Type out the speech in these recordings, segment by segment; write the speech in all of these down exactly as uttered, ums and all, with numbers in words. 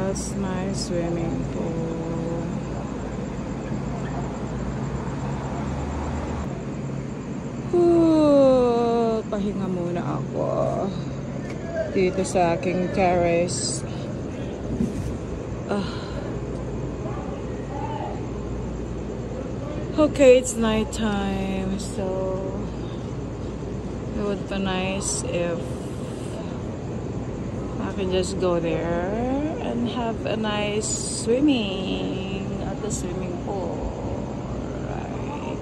That's my swimming pool. Whew, pahinga muna ako dito sa aking terrace. Ah. Okay, it's night time, so it would be nice if I can just go there and have a nice swimming at the swimming pool, right?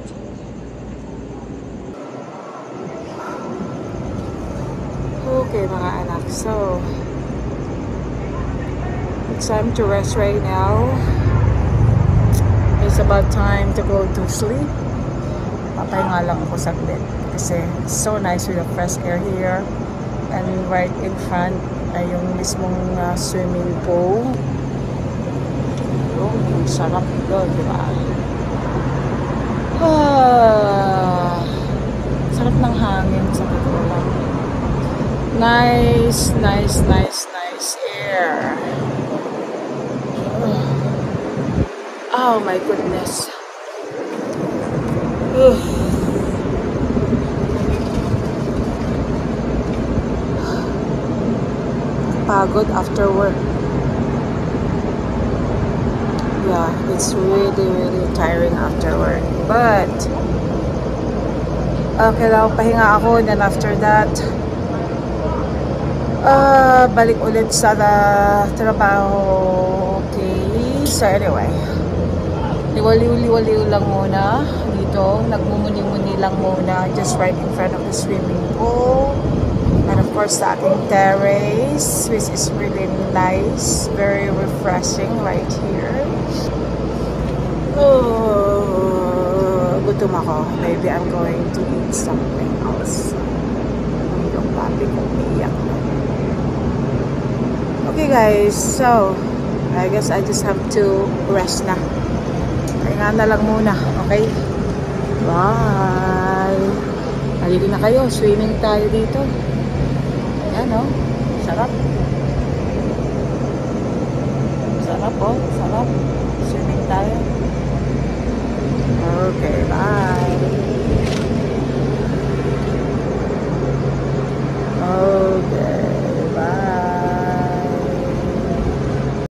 Okay, mga anak, so it's time to rest right now. It's about time to go to sleep. Papahinga lang ako saglit kasi it's so nice with the fresh air here, and right in front ay yung mismong uh, swimming pool. Yung sarap doon, di ba? Ah, sarap ng hangin sa katulad. Nice, nice, nice, nice air. Oh my goodness. Ugh. Pagod after work. Yeah, it's really, really tiring after work. But, okay lang, pahinga ako. And then after that, uh, balik ulit sa trabaho. Okay, so anyway. Liwaliw-liwaliw lang muna dito. Nagmumuni-muni lang muna just right in front of the swimming pool. And of course, sa ating terrace, which is really nice. Very refreshing right here. Oh, gutom ako. Maybe I'm going to eat something else. Yung papi ko umiyak. Okay guys, so I guess I just have to rest na. Pahinga na lang muna, okay? Bye! Halika na kayo, swimming tayo dito. Ayan o, oh. Sarap. Sarap o, oh. Sarap.